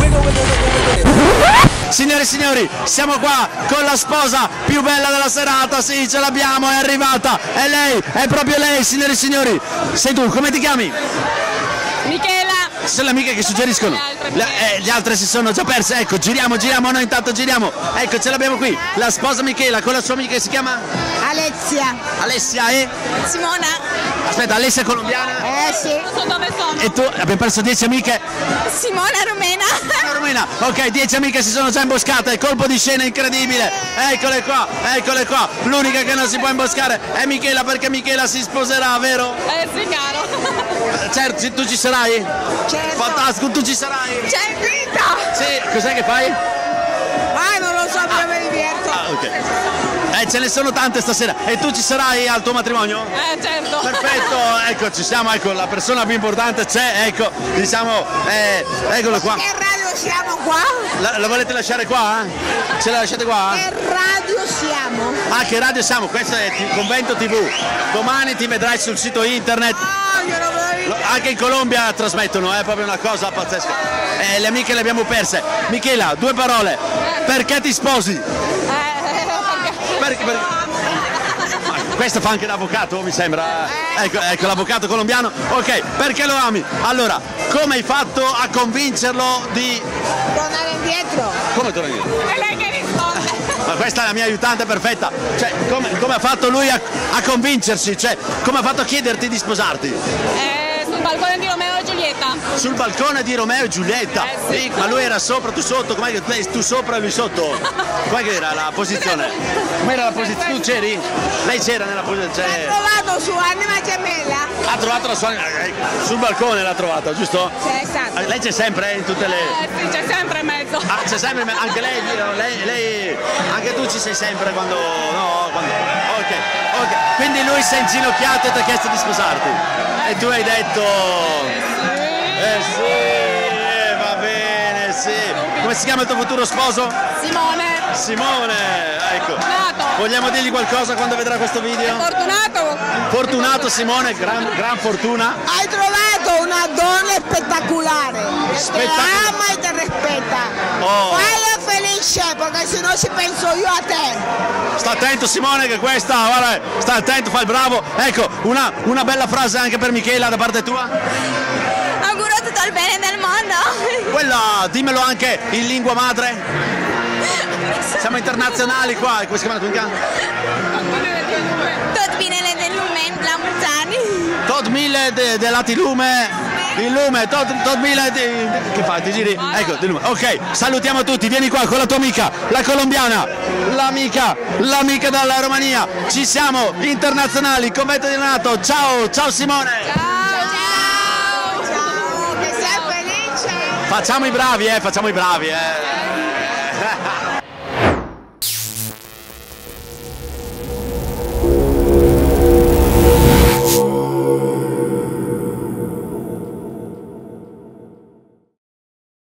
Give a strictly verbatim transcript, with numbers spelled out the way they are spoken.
Signore e signori, siamo qua con la sposa più bella della serata, sì, ce l'abbiamo, è arrivata, è lei, è proprio lei, signore e signori. Sei tu, come ti chiami? Michela. Sono le amiche che suggeriscono. Le, eh, le altre si sono già perse, ecco, giriamo, giriamo, noi intanto giriamo. Ecco, ce l'abbiamo qui, la sposa Michela con la sua amica che si chiama? Alessia. Alessia e? Simona. Aspetta, Alessia è colombiana? Eh sì. Non so dove sono. E tu? Abbiamo perso dieci amiche? Simona rumena. Rumena. Ok, dieci amiche si sono già imboscate, colpo di scena incredibile. Eccole qua, eccole qua. L'unica che non si può imboscare è Michela, perché Michela si sposerà, vero? Eh sì, caro. Certo, tu ci sarai? Certo. Fantastico, tu ci sarai? C'è vita. Sì, cos'è che fai? Ah, non lo so, però mi diverto. Ah, ok. Eh, ce ne sono tante stasera. E tu ci sarai al tuo matrimonio? Eh, certo. Perfetto, ecco, ci siamo, ecco, la persona più importante c'è, ecco, diciamo, eh, eccolo qua. Che radio siamo qua? La, la volete lasciare qua? Ce la lasciate qua? Che radio siamo? Ah, che radio siamo? Questo è T- Convento tivù. Domani ti vedrai sul sito internet. Ah, io non volevo... Anche in Colombia trasmettono, è proprio una cosa pazzesca. Eh, le amiche le abbiamo perse. Michela, due parole. Perché ti sposi? Eh, Perché, perché... Ma questo fa anche l'avvocato, mi sembra. Ecco, ecco l'avvocato colombiano. Ok, perché lo ami? Allora, come hai fatto a convincerlo di... tornare indietro. Come tornare indietro? È lei che risponde. Ma questa è la mia aiutante perfetta. Cioè, come, come ha fatto lui a, a convincersi? Cioè, come ha fatto a chiederti di sposarti? Eh, sul balcone di Romeo e Giulietta. Sul balcone di Romeo e Giulietta. Eh, sì. Ma lui era sopra, tu sotto, com'è che lei- tu sopra e lui sotto? Com'è che era la posizione? Com'era la posizione? Tu c'eri? Lei c'era nella posizione? L'ha trovato su Anima Gemella. Ha trovato la sua. eh, Sul balcone l'ha trovata, giusto? C'è stato. Eh, Lei c'è sempre eh, in tutte le. Eh sì, c'è sempre in mezzo. Ah, c'è sempre, anche lei, lei, lei, anche tu ci sei sempre quando, no, quando, ok, ok, quindi lui si è inginocchiato e ti ha chiesto di sposarti e tu hai detto, eh sì, eh, va bene, sì, come si chiama il tuo futuro sposo? Simone. Simone, ecco, Fortunato. vogliamo dirgli qualcosa quando vedrà questo video? Fortunato. Fortunato Simone, gran, gran fortuna. Hai trovato una donna spettacolare. Che Spettacolare. ti ama e ti rispetta. Oh. Falla felice, perché se no ci penso io a te. Sta attento Simone che questa, guarda, sta attento, fai il bravo. Ecco, una, una bella frase anche per Michela da parte tua. Auguro tutto il bene del mondo. Quella, dimmelo anche in lingua madre. Siamo internazionali qua, come si chiama la tua amica? Tot bine del lume, la Muzzani. Tot mille de, de lati lume, il lume, tot, tot mille di... Che fai, ti giri? Ecco, di lume. Ok, salutiamo tutti, vieni qua con la tua amica, la colombiana, l'amica, l'amica dalla Romania. Ci siamo, internazionali, Convento di Donato, ciao, ciao Simone. Ciao. Ciao, che sei felice. Facciamo i bravi, eh, facciamo i bravi, eh.